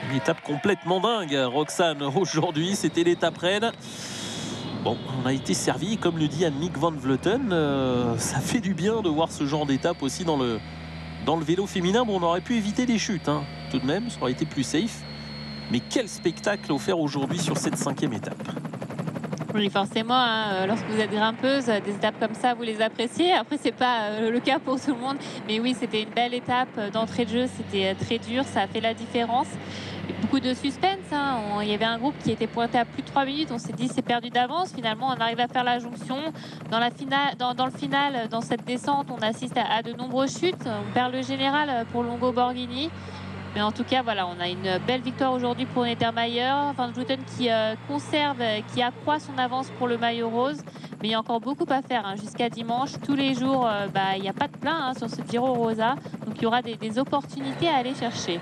Une étape complètement dingue, Roxane, aujourd'hui, c'était l'étape reine. Bon, on a été servi, comme le dit Annemiek van Vleuten, ça fait du bien de voir ce genre d'étape aussi dans le vélo féminin. Bon, on aurait pu éviter les chutes, hein, tout de même, ça aurait été plus safe. Mais quel spectacle offert aujourd'hui sur cette 5e étape. Oui, forcément, hein, lorsque vous êtes grimpeuse, des étapes comme ça, vous les appréciez. Après, c'est pas le cas pour tout le monde. Mais oui, c'était une belle étape d'entrée de jeu. C'était très dur, ça a fait la différence. Et beaucoup de suspense. Hein. Il y avait un groupe qui était pointé à plus de 3 minutes. On s'est dit, c'est perdu d'avance. Finalement, on arrive à faire la jonction. Dans le final, dans cette descente, on assiste à de nombreuses chutes. On perd le général pour Longo Borghini. Mais en tout cas, voilà, on a une belle victoire aujourd'hui pour Niedermayer. Van Vleuten qui conserve, qui accroît son avance pour le maillot rose. Mais il y a encore beaucoup à faire hein, jusqu'à dimanche. Tous les jours, il n'y a pas de plein hein, sur ce Giro Rosa. Donc il y aura des opportunités à aller chercher.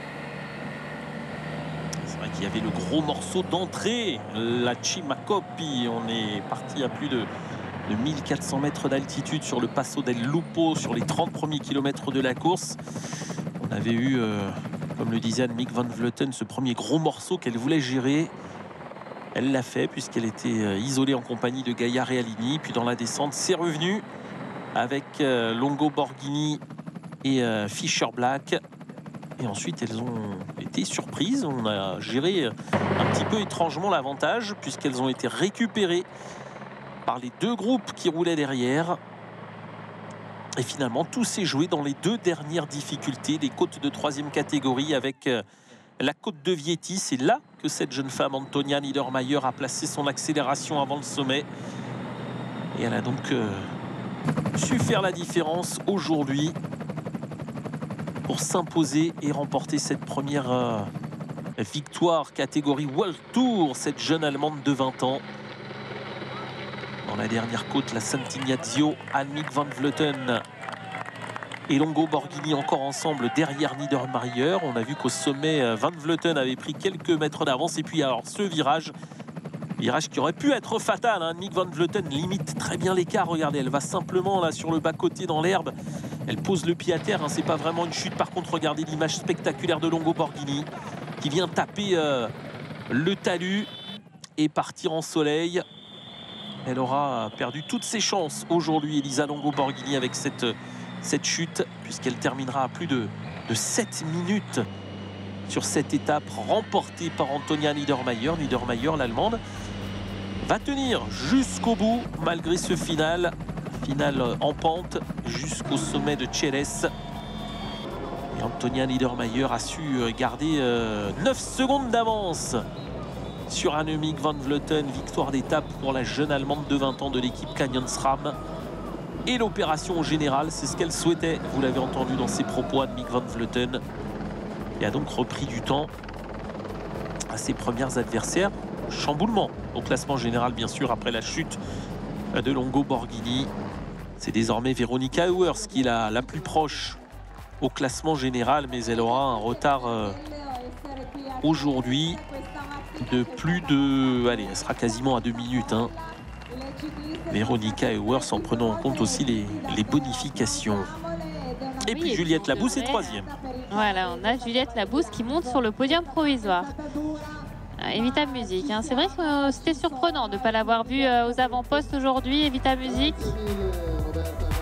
C'est vrai qu'il y avait le gros morceau d'entrée, la Cima Coppi. On est parti à plus de 1400 mètres d'altitude sur le Passo del Lupo, sur les 30 premiers kilomètres de la course. On avait eu, comme le disait Annemiek van Vleuten, ce premier gros morceau qu'elle voulait gérer. Elle l'a fait puisqu'elle était isolée en compagnie de Gaia Realini. Puis dans la descente, c'est revenu avec Longo Borghini et Fischer Black. Et ensuite, elles ont été surprises. On a géré un petit peu étrangement l'avantage puisqu'elles ont été récupérées par les deux groupes qui roulaient derrière. Et finalement, tout s'est joué dans les deux dernières difficultés, les côtes de 3e catégorie avec la côte de Vietti. C'est là que cette jeune femme, Antonia Niedermayer, a placé son accélération avant le sommet. Et elle a donc su faire la différence aujourd'hui pour s'imposer et remporter cette première victoire catégorie World Tour, cette jeune Allemande de 20 ans. Dans la dernière côte, la Sant'Ignazio, Annemiek van Vleuten et Longo Borghini encore ensemble derrière Niedermayer. On a vu qu'au sommet, Van Vleuten avait pris quelques mètres d'avance. Et puis alors ce virage qui aurait pu être fatal. Hein. Annemiek van Vleuten limite très bien l'écart. Regardez, elle va simplement là sur le bas-côté dans l'herbe. Elle pose le pied à terre. Hein. C'est pas vraiment une chute. Par contre, regardez l'image spectaculaire de Longo Borghini qui vient taper le talus et partir en soleil. Elle aura perdu toutes ses chances aujourd'hui, Elisa Longo Borghini, avec cette chute, puisqu'elle terminera à plus de 7 minutes sur cette étape remportée par Antonia Niedermayer. Niedermayer, l'Allemande, va tenir jusqu'au bout, malgré ce final en pente, jusqu'au sommet de Ceres. Et Antonia Niedermayer a su garder 9 secondes d'avance sur Annemiek van Vleuten. Victoire d'étape pour la jeune Allemande de 20 ans de l'équipe Canyon SRAM. Et l'opération au général, c'est ce qu'elle souhaitait. Vous l'avez entendu dans ses propos, Annemiek van Vleuten. Et a donc repris du temps à ses premières adversaires. Chamboulement au classement général, bien sûr, après la chute de Longo Borghini. C'est désormais Veronika Ewers qui est la plus proche au classement général, mais elle aura un retard aujourd'hui de plus de... Allez, elle sera quasiment à 2 minutes. Hein. Veronika Ewers en prenant en compte aussi les bonifications. Et puis Juliette Labousse est 3e. Voilà, on a Juliette Labousse qui monte sur le podium provisoire. Evita Music, hein. C'est vrai que c'était surprenant de ne pas l'avoir vue aux avant-postes aujourd'hui, Evita Music.